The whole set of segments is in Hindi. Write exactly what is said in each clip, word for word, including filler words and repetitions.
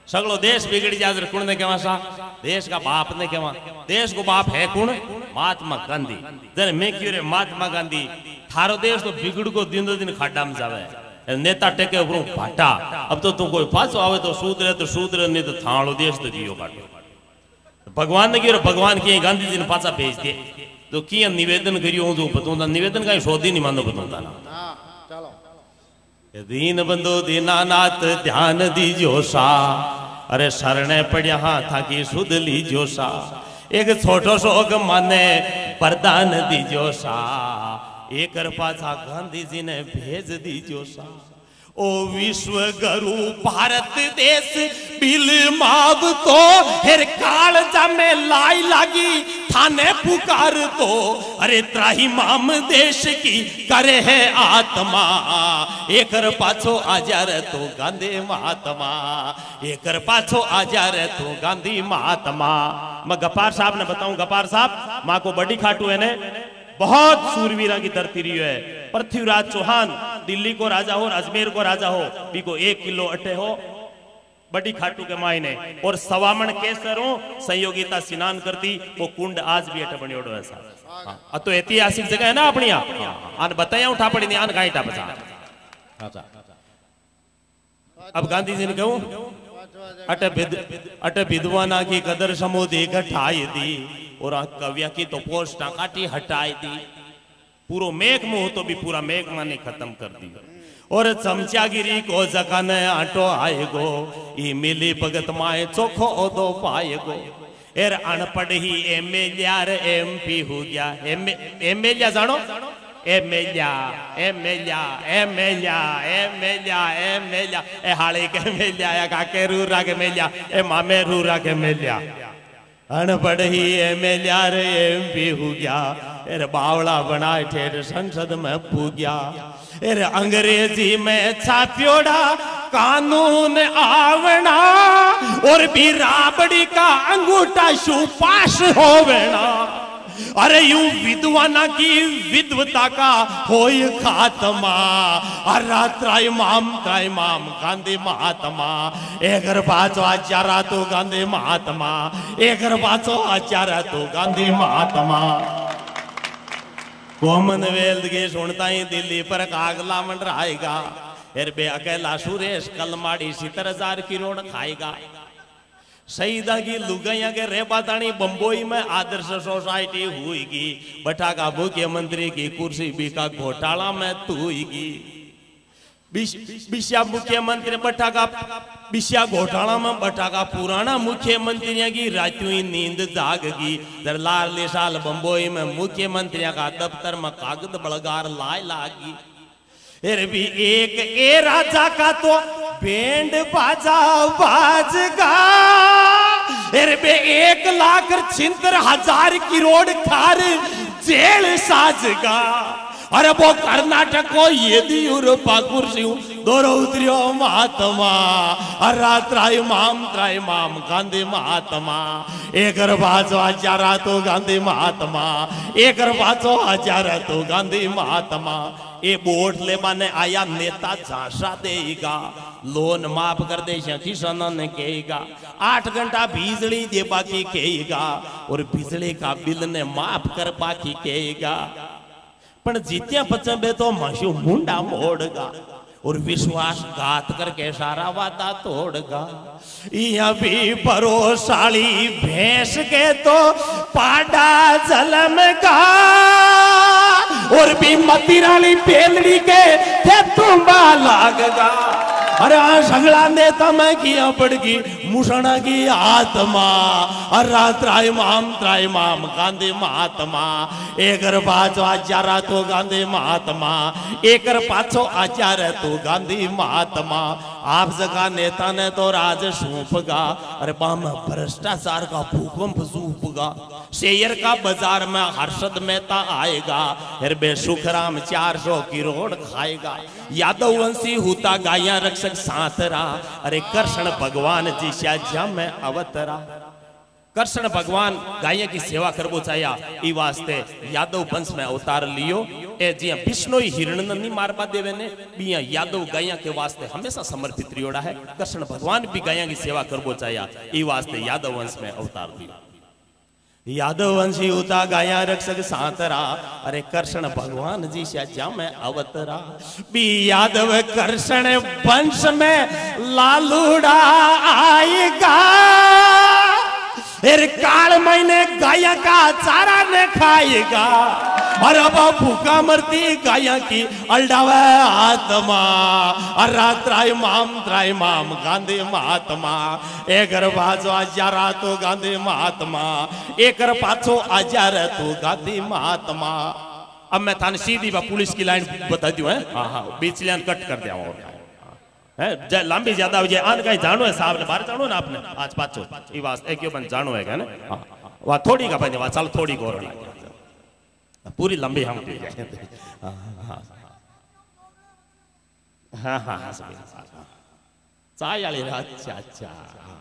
सगलो देश बिगड़ जाए कुण ने कहवा सा देश का बाप ने कहवा देश को बाप है कुण महात्मा गांधी जरे मैं क्यों रे महात्मा गांधी थारो देश तो बिगड़ को दिन दो दिन खाड्डा में जावे नेता टेके ऊपर भाटा अब तो तू कोई पासो आवे तो शूद्र तो शूद्र नहीं तो थाणो देश तो जियो काटो भगवान ने कहो भगवान की गांधी जी ने पासा भेज दे तो किया निवेदन करियो जो बताऊंगा निवेदन का शोधी नहीं मानो बताऊंगा ना दीन बंधु दीनानाथ ध्यान दीजो सा अरे शरणे पड़िया था की सुध लीजो सा एक छोटो शोक माने वरदान दीजो सा एक पाछा गांधी जी ने भेज दीजो सा ओ विश्व गुरु भारत देश बिल माव तो हेर काल जामे लाई लागी थाने पुकार तो अरे त्राही माम देश की करे है आत्मा एकर पाछो आजार तो गांधी महात्मा एकर पाछो आजार तो गांधी महात्मा। मैं गपार साहब ने बताऊं गपार साहब माँ को बड़ी खाटू है ने बहुत सूरवीरा की धरती रही है। पृथ्वीराज चौहान दिल्ली को राजा हो अजमेर को राजा हो बी को एक किलो अटे हो बड़ी खाटू के मायने और सवामण केसर हो संयोगिता स्नान करती वो कुंड आज भी अटे बनी ओडो ऐसा हाँ तो ऐतिहासिक जगह है ना अपनी आन बताया उठा पड़ी नहीं आन गाइटा बचा। अब गांधी जी ने कहूं अटे विद अटे विद्वाना की कदर समोदी घटाई दी और कव्या की तो पोस्टा काटी हटाई दी पूरो मेघ मुंह तो भी पूरा मेघ माने खत्म कर दी और चमचागिरी को जकाने आटो आएगो ई मिली भगत माए चोखो ओदो पाएगो एर अनपढ़ ही एमएलआर एमपी हो गया एमएलआ जानो एमएलआ एमएलआ एमएलआ एमएलआ एमएलआ ए हाले के एमएलआ या काके रूरा के एमएलआ ए मामे रूरा के एमएलआ अनपढ़ ही एमएलआ रे एमपी हो गया एर बावला बनाए ठेर संसद में पूग्या एर अंग्रेजी में छाप्योड़ा कानून आवना और भी राबड़ी का अंगूठा शू पास होवेना अरे यूं विद्वाना की विद्वता का होय खात्मा अरा त्राय माम त्राय माम गांधी महात्मा एकर पाचो आचारा तो गांधी महात्मा एकर पाचो आचारा तो गांधी महात्मा। कॉमनवेल्थ के सुनता ही दिल्ली पर कागला मंडराएगा फिर बे अकेला सुरेश कलमाड़ी सितर हजार किरोड़ खाएगा शहीदा की लुगाइया के रेबातानी बम्बई में आदर्श सोसाइटी हुईगी बटा का मुख्यमंत्री की कुर्सी भी का घोटाला में तू हुईगी बिस्या मुख्यमंत्री बटा का बिस्या घोटाला में बटा का पुराना मुख्यमंत्री की रातों ही नींद जागगी दर लाल साल बम्बई में मुख्यमंत्री का दफ्तर में कागज बलगार लाए लागी फिर भी एक ए राजा का तो बैंड बाजा बाजगा फिर भी एक लाख छिहत्तर हजार करोड़ खार जेल साजगा अरे वो कर्नाटक को येदियुरप्पा कुर्सी दोरो उतरियो महात्मा अरा त्राय माम त्राय माम गांधी महात्मा एकर बाचो आचारा तो गांधी महात्मा एकर बाचो आचारा तो गांधी महात्मा ए वोट लेवाने आया नेता झांसा देगा लोन माफ कर दे किसान ने कहेगा आठ घंटा बिजली दे बाकी कहेगा और बिजली का बिल ने माफ कर बाकी कहेगा पण जीत्या पचबे तो माशु मुंडा मोड़गा और विश्वासघात करके सारा वादा तोड़गा यहाँ भी परोसाली भैंस के तो पाडा जलम का और भी मतिराली पेलड़ी के थे तुम्बा लागगा अरे सगला नेता मैं किया पड़गी मुसना की आत्मा अरा त्राय माम त्राय माम गांधी महात्मा एकर पाछो आचारा तो गांधी महात्मा एकर पाछो आचार तो गांधी महात्मा आप जगह नेता ने तो राज सूपगा अरे पाम भ्रष्टाचार का भूकंप सूपगा शेयर का बाजार में हर्षद मेहता आएगा फिर बे सुखराम चार सौ करोड़ खाएगा यादव वंशी होता गाया रक्षक साथरा अरे कृष्ण भगवान जी श्याजा में अवतरा कृष्ण भगवान गाय की सेवा करबो चाया ई वास्ते यादव वंश में अवतार लियो ए जिया बिश्नोई हिरण नहीं मारवा देवे ने बिया यादव गाया के वास्ते हमेशा समर्पित रियोड़ा है। कृष्ण भगवान भी गाया की सेवा करबो चाया ई वास्ते यादव वंश में अवतार दिया। यादव वंशी उता गाया रक्षक सातरा अरे कृष्ण भगवान जी श्या में अवतरा बी यादव कृष्ण वंश में लालूड़ा आएगा फिर काल महीने गाया का चारा ने खाएगा और अब भूखा मरती गाया की अल्डावे आत्मा और त्राई माम त्राई माम गांधी महात्मा एक बाजो आजारा तो गांधी महात्मा एक पाछो आजार तो गांधी महात्मा। अब मैं थाने सीधी पुलिस की लाइन बता दूं है हाँ हाँ बीच लाइन कट कर दिया और है लंबी ज्यादा हो जाए आन कहीं जानो है साहब ने बाहर जानो ना आपने आज पाचो ई वास्ते क्यों बन जानो है ना हां वा थोड़ी का बने वा चल थोड़ी गोर पूरी लंबी हम पी जाए हां हां हां हां चाय वाली अच्छा अच्छा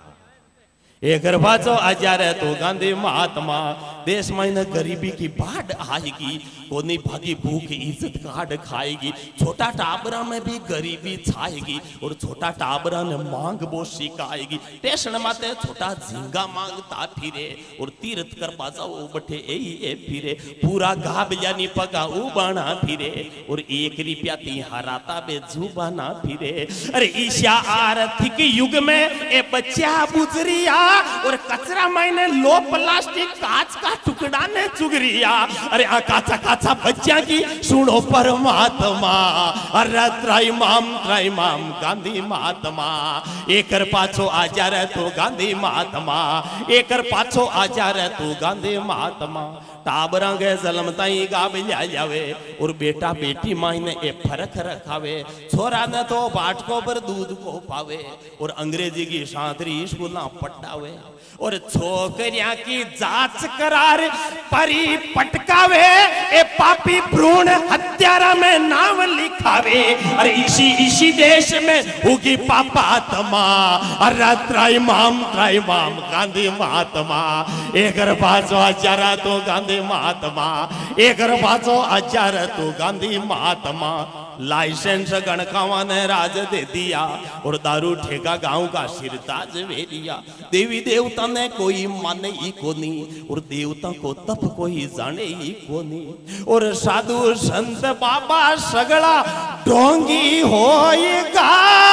एक बाजो आजार तो गांधी महात्मा देश में गरीबी की बाढ़ आएगी कोनी भागी भूख इज्जत काट खाएगी छोटा टाबरा में भी गरीबी छाएगी और छोटा टाबरा ने मांग वो सिखाएगी स्टेशन माते छोटा झींगा मांगता फिरे और तीर्थ कर बाजा वो बठे ए ए फिरे पूरा गाब यानी पगा उबाना फिरे और एक रुपया ती हराता बे जुबाना फिरे। अरे ईशा आर्थिक युग में ए बच्चा बुजरिया और कचरा मैंने लो प्लास्टिक कांच का टुकड़ा ने चुगरिया। अरे आ काचा काचा बच्चा की सुनो परमात्मा अरे त्राई माम त्राई माम गांधी महात्मा एकर पाछो आजार तो गांधी महात्मा एकर पाछो आजार तो गांधी महात्मा। टाबरा के जलमता ही गाब लिया जावे और बेटा बेटी मायने ए फरक रखावे छोरा ने तो बाटको पर दूध को पावे और अंग्रेजी की शांतरी स्कूल ना पटावे और छोकरिया की जांच करार परी पटकावे ए पापी भ्रूण हत्यारा में नाम लिखावे। अरे इसी इसी देश में होगी पापात्मा अरे त्राई माम त्राई माम गांधी महात्मा एकर बाजो आजारा तो गांधी महात्मा एकर बाजो आजार तो गांधी महात्मा। लाइसेंस गणकावा ने राज दे दिया और दारू ठेका गांव का सिरताज वे लिया। देवी देवता ने कोई माने ही कोनी और देवता को तप कोई जाने ही कोनी और साधु संत बाबा सगड़ा ढोंगी होएगा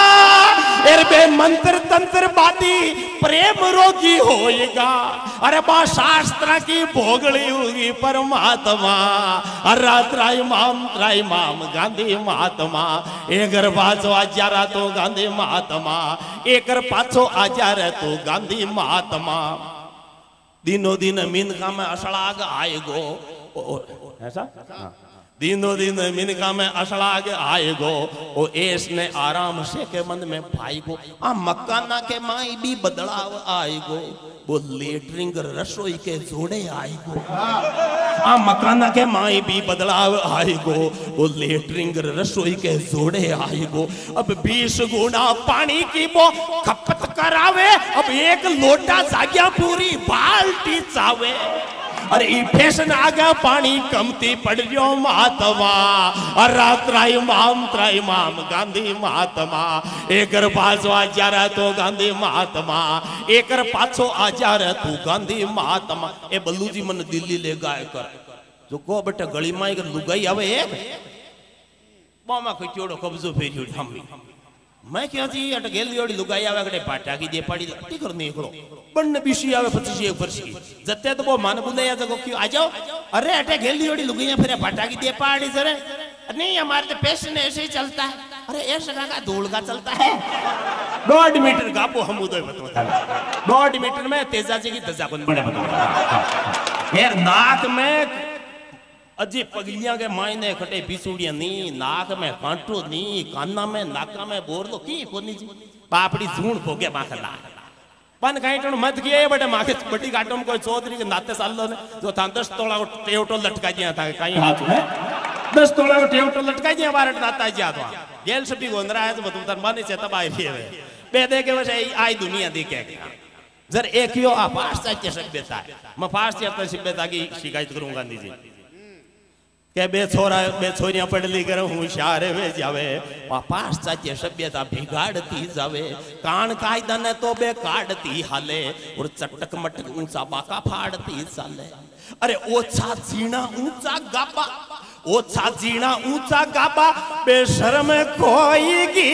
बे मंत्र तंत्र बाती प्रेम रोगी होएगा। अरे बा शास्त्र की भोगड़ी होगी परमात्मा अरे त्राई माम त्राई माम गांधी महात्मा एकर पाछो आजार तो गांधी महात्मा एकर पाछो आजार तो गांधी महात्मा। दिनो दिन मिनका में अषलाग आएगो ऐसा दिनो दिन मिनका में अषलाग आएगो ओ एस ने आराम से के मन में भाईगो आ मकाना के माई भी बदलाव आएगो वो लेटरिंग रसोई के जोड़े आएगो आ मकाना के माई भी बदलाव आएगो वो लेटरिंग रसोई के जोड़े आएगो। अब बीस गुना पानी की वो खपत करावे अब एक लोटा जाग्या पूरी बाल्टी चावे। अरे ई फैशन आ गया पानी कमती पड़ जो महात्मा अरे त्राई माम त्राई माम गांधी महात्मा एकर पाछो आजार तो गांधी महात्मा एकर पाछो आजार तू गांधी महात्मा। ए बल्लू जी मन दिल्ली ले गाय कर जो को बेटा गली माई कर लुगाई आवे एक बामा कोई चोड़ो कब्जो फेरी हम मैं क्या जी अट गेल योड़ी लुगाई आवे कटे पाटा की दे पड़ी टी कर निकलो बन्न बीसी आवे पच्चीस एक वर्ष की जत्ते तो वो मान बुले या जगो क्यों आ जाओ। अरे अटे गेल योड़ी लुगाई फिर पाटा की दे पड़ी सर नहीं हमारे तो पैशन ऐसे ही चलता है। अरे ऐसा का धूल का चलता है डेढ़ मीटर का वो हम उधर बता डेढ़ मीटर में तेजा जी की दजा कौन बड़े बता यार नाक में अजी पगलियां के मायने खटे बिसूड़ियां नी नाक में कांटो नी काना में नाका में बोर लो की कोनी जी पापड़ी झूण हो गया माखला पन काइटण मत किए बटे माके बड़ी काटम कोई चौधरी के नाते साल ने जो था दस तोला टेवटो लटका दिया था कहीं हाथ में दस तोला टेवटो लटका दिया बारट नाता जा तो गेल सभी गोंदरा है तो तुम तर माने से तब आई फिर बे दे के वजह आई दुनिया देखे जर एक यो आ पाश्चात्य सभ्यता मैं पाश्चात्य सभ्यता की शिकायत करूंगा गांधी जी के बे छोरा बे छोरियां पढ़ ली कर होशियार वे जावे पाश्चात्य सभ्यता बिगाड़ती जावे कान कायदा ने तो बे काटती हाले और चटक मटक ऊंचा बाका फाड़ती चाले। अरे ओछा जीना ऊंचा गाबा ओछा जीना ऊंचा गाबा बेशर्म खोएगी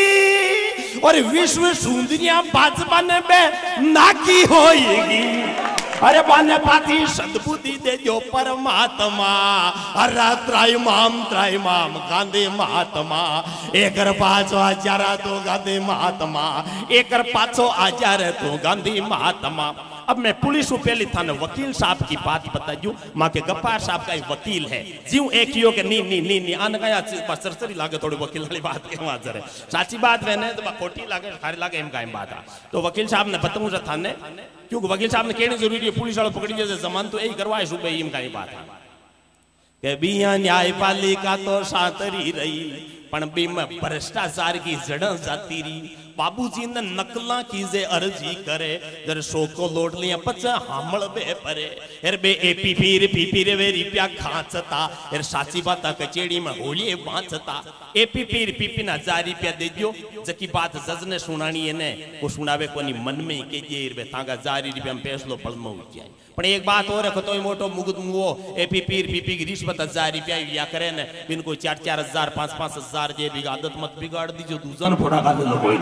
और विश्व सुंदरियां बाजबाने बे नाकी होएगी। अरे बाने पाती सद्बुद्धि दे जो परमात्मा अरे त्राई माम त्राई माम गांधी महात्मा एक पांचो हजार तो गांधी महात्मा एक पांचो हजार तो गांधी महात्मा। अब मैं पुलिस को पहले थाने वकील साहब की बात बता दूं। माँ के गप्पार साहब का एक वकील है जीव एक यो के नी नी नी नी आने का सरसरी लागे थोड़ी वकील वाली बात के वहां जरे साची बात वेने तो खोटी लागे खारी लागे एम कायम बात आ। तो वकील साहब ने बताऊं जो थाने क्योंकि वकील साहब ने कहनी जरूरी है पुलिस वालों पकड़ी जैसे जमान तो यही करवाए सुबह एम कायम बात है के बिया न्यायपालिका तो सातरी रही पण बी में भ्रष्टाचार की जड़ जाती रही। बाबूजी ने नकला कीजे अर्जी करे जर सो को लोट लिया पचा हमल बे परे एर बे ए पीपीर पीपीर वे रिप्या खांचता एर साची बात कचेड़ी में होलिए बांचता ए पीपीर पीपी ना हजार रुपया दे दियो जकी बात जज ने सुनानी है ने वो सुनावे कोनी मन में के जे बे तागा हजार रुपया में फैसलो पल में हो जाए। पण एक बात और रखो तो मोटो मुगद मुओ ए पीपीर पीपी की रिश्वत हजार रुपया या करे ने बिन को चार चार हजार पांच पांच हजार जे भी आदत मत बिगाड़ दीजिए दूसरा फोड़ा का दे कोई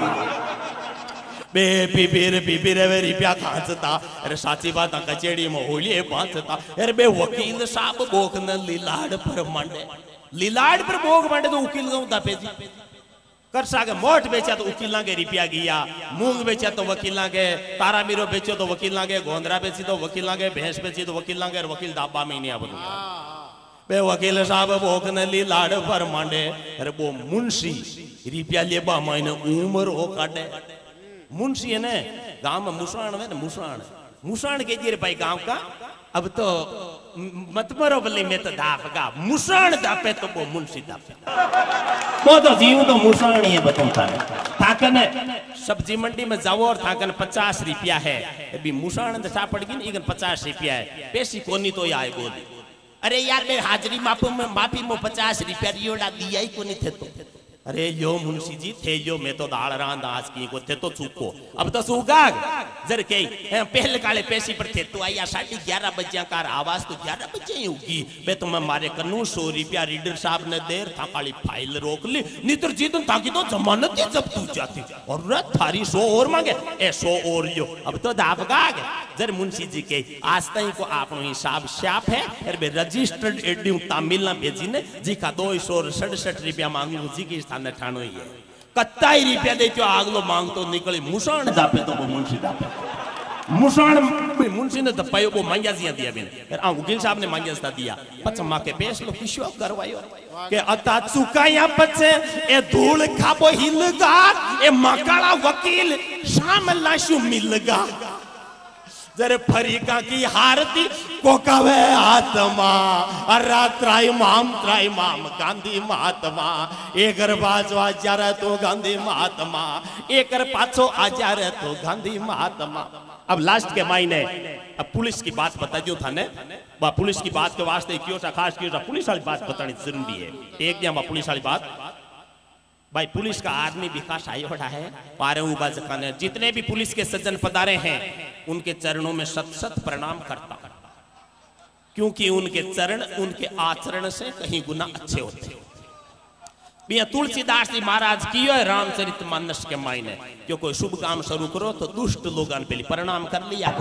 बे पीपीर पीपीर वे रिप्या खांचता अरे साची बात कचेड़ी में होलिए बांचता अरे बे वकील साहब बोख न लीलाड़ पर मंडे लीलाड़ पर बोख मंडे तो वकील गाँव दापे जी कर सागे मोट बेचा तो वकील के रिपिया गया मूंग बेचा तो वकील के तारा मीरो बेचो तो वकील के गोंदरा बेची तो वकील के भैंस बेची तो वकील के वकील दाबा में नहीं बन बे वकील साहब बोख न लीलाड़ पर मंडे अरे वो मुंशी रिपिया लेबा मायने उम्र हो काटे मुंशी है ने गांव में मुसाण है ना मुसाण मुसाण के जी भाई गांव का अब तो मत मरो बल्ली में तो दापगा मुसाण दापे तो वो मुंशी दापे वो तो जीव तो मुसाण ही है बताता है थाकन सब्जी मंडी में जाओ और थाकन पचास रुपया है अभी मुसाण दशा पड़ गई ना पचास रुपया है पैसी कोनी तो आए बोली अरे यार मैं हाजरी मापू में माफी में पचास रुपया रियोड़ा दिया ही कोनी थे तो अरे यो मुंशी जी थे यो मैं तो दाल रांद आज की को थे तो चूको अब तो सूगा जर के पहले काले पैसे पर थे तो आया साढ़े ग्यारह बजे का आवाज तो ग्यारह बजे ही होगी बे तो मैं मारे करूं सौ रुपया रीडर साहब ने देर था काली फाइल रोक ली नितर जीतन ताकि तो जमानत ही जब तू जाती और रत थारी सौ और मांगे ए सौ और लियो अब तो दापगा जर मुंशी जी के आज तक को आपनो हिसाब श्याप है अरे बे रजिस्टर्ड एड्यू तमिल ना भेजी ने जी का दो सौ सड़सठ रुपया मांगू जी की स्थान ठाणो ही है कत्ताई रुपया दे जो आगलो मांग तो निकली मुसाण दापे तो वो मुंशी दापे मुसाण मुंशी ने दपायो वो मांगिया जिया दिया बिन फिर आ वकील साहब ने मांगिया सा दिया पछ मां के फैसलो किशो करवायो के अता चुकाया पछे ए धूल खाबो हिलगा ए मकाड़ा वकील शाम लाशु मिलगा जरे फरीका की हारती कोकावे आत्मा अरा त्राई माम त्राई माम गांधी महात्मा एक बाजो हजार तो गांधी महात्मा एक पाछो हजार तो गांधी महात्मा। अब लास्ट के मायने अब पुलिस की बात बता जो था ने पुलिस की बात के वास्ते क्यों सा खास क्यों सा पुलिस वाली बात बतानी जरूरी है। एक दिन पुलिस वाली बात भाई पुलिस का आदमी विकास आयोडा है पारे उबाजकाने जितने भी पुलिस के सज्जन पधारे हैं उनके चरणों में सत सत प्रणाम करता क्योंकि उनके चरण उनके आचरण से कहीं गुना अच्छे होते हैं। तुलसीदास जी महाराज की रामचरित मानस के मायने जो कोई शुभ काम शुरू करो तो दुष्ट लोगन पे प्रणाम कर लिया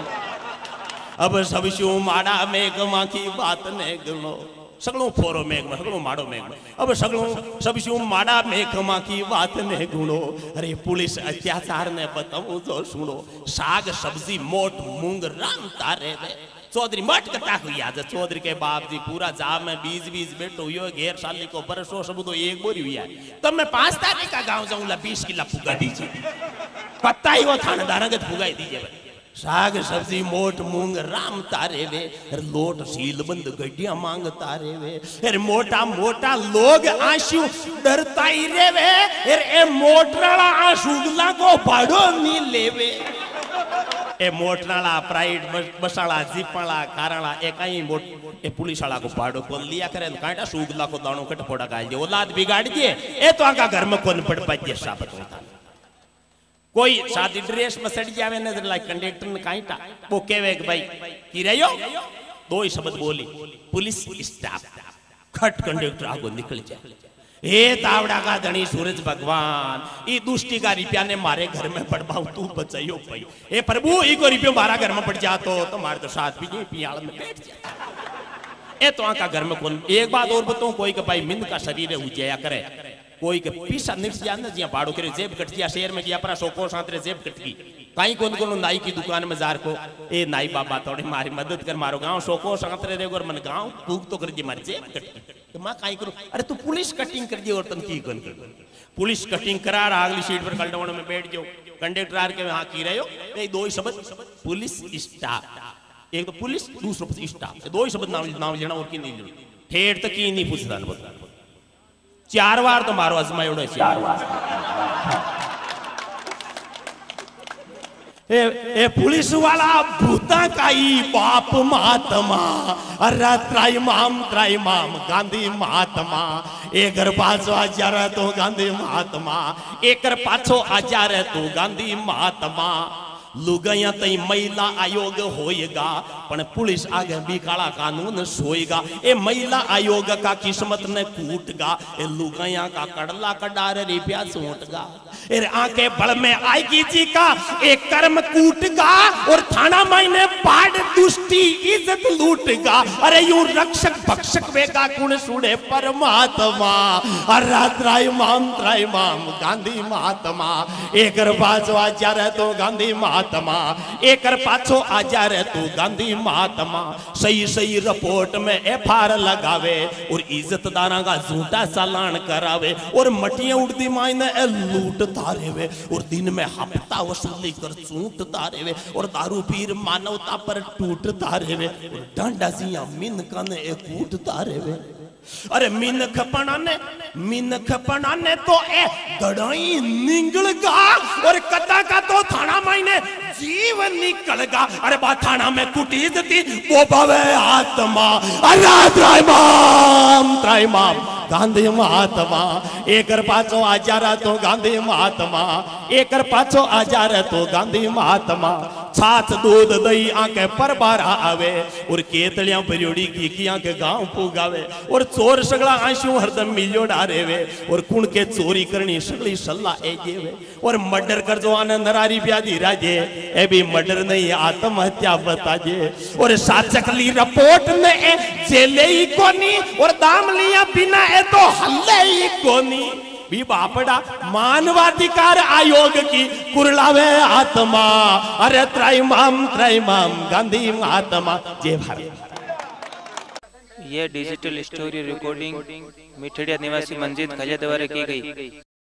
अब सब शू माड़ा मेघ मां की बात ने गणो सगलों फोरो मेघ में सगलों माड़ो मेघ में अब सगलों सब शू माड़ा मेघ मां की बात ने गुणो। अरे पुलिस अत्याचार ने बताऊं जो सुनो साग सब्जी मोट मूंग राम तारे वे चौधरी मट कटा हुई आज चौधरी के बाप जी पूरा जाम में बीज बीज बैठो हुई घेर साली को बरसो सब तो एक बोरी हुई है तब मैं पांच तारीख का गांव जाऊंगा बीस किला फुगा दीजिए पत्ता ही वो थानेदार फुगाई दीजिए साग सब्जी मोट मूंग राम तारे वे लोट सीलबंद गड्डिया मांग तारे वे अरे मोटा मोटा लोग आंसू डरता ही रे वे अरे ए मोटरा आंसू को भाड़ो नहीं लेवे ए मोटनाला प्राइड बसाला जीपाला काराला ए कहीं मोट ए पुलिस वाला को पाड़ो को लिया करे कांटा सूगला को दाणो कट फोड़ा गाल दे औलाद बिगाड़ दिए ए तो आका घर में कोन पड़ पाजे साबित होता कोई शादी ड्रेस में सड़ जावे नजर लाइक कंडक्टर ने कांटा वो कहवे कि भाई की रहियो दो ही शब्द बोली पुलिस स्टाफ खट कंडक्टर आगो निकल जाए हे तावड़ा का धनी सूरज भगवान ई दुष्टि का रुपया ने मारे घर में पड़वाऊ तू बचाइयो भाई हे प्रभु ई को रुपया मारा घर में पड़ जातो तो मारे तो साथ भी पियाल में बैठ जाए ए तो आका घर में कौन एक बात और बताऊं कोई के भाई मिंद का शरीर है उजया करे कोई के पीसा निट जा न जिया बाड़ो करे जेब कट गया शहर में गया पर सोको सांतरे जेब कट गई काई कोन कोन नाई की दुकान में जार को ए नाई बाबा थोड़ी मारी मदद कर मारो गांव सोको सांतरे रे गोर मन गांव भूख तो कर जी मार जेब कट तो मां काई करू अरे तू पुलिस कटिंग कर दी और तन की कोन कर पुलिस कटिंग करा अगली सीट पर कलडवण में बैठ जाओ कंडक्टर आर के हां की रहे हो ए दो ही शब्द पुलिस स्टाफ एक तो पुलिस दूसरा स्टाफ दो ही शब्द नाम नाम लेना और की नहीं लेना ठेठ तक की नहीं पूछदा बता चार बार तो मारो अजमायोड़ो चार बार ए, ए पुलिस वाला भूता काई बाप महात्मा अरे त्राई माम त्राई माम गांधी महात्मा एक पाछो आजार तो गांधी महात्मा एक पाछो आजार तो गांधी महात्मा लुगाया तई महिला आयोग होएगा पण पुलिस आगे भी काला कानून सोएगा ए महिला आयोग का किस्मत ने कूटगा ए लुगाया का कड़ला कडार रिप्या सूटगा ए आंखें बल में आएगी जी का एक कर्म कूटगा और थाना मायने पाड़ दुष्टि इज्जत लूटगा अरे यूं रक्षक भक्षक वेगा कुण सुने परमात्मा अरे त्राई माम त्राई माम गांधी महात्मा एक बाजू आचार तो गांधी महात्मा एक पाछो आजार तू गांधी महात्मा सही सही रिपोर्ट में एफ आर लगावे और इज्जतदारा का झूठा चालान करावे और मटियां उड़ती मायने लूटता रेवे और दिन में हफ्ता वसूली कर चूटता रेवे और दारू पीर मानवता पर टूटता रेवे और डांडा सिया मिनका ने कूटता रेवे अरे मिनख पनाने मिनख पनाने तो ए दड़ाई निंगलगा और कदा का तो थाना मायने जीव निकलगा अरे बा थाना में कुटी थी वो भवे आत्मा अरे त्राई माम त्राई माम गांधी महात्मा एक पाछो आजार तो गांधी महात्मा एक पाछो आजार तो गांधी महात्मा छाछ दूध दही आंके पर बारा आवे और केतलियां परियोड़ी की की आंके गांव पुगावे और चोर सगला आंसू हरदम मिलियो डारे वे और कुण के चोरी करनी सगली सल्ला ए जेवे और मर्डर कर जो आनंद नरारी प्यादी राजे ए भी मर्डर नहीं आत्महत्या बताजे और साचकली रिपोर्ट ने ए जेले ही कोनी और दाम लिया बिना ए तो हल्ले ही कोनी भी बापड़ा मानवाधिकार आयोग की कुरलावे आत्मा अरे त्राई माम त्राई माम गांधी महात्मा जय भारत। यह डिजिटल स्टोरी रिकॉर्डिंग मिठड़िया निवासी मंजित खलिया द्वारा की गई।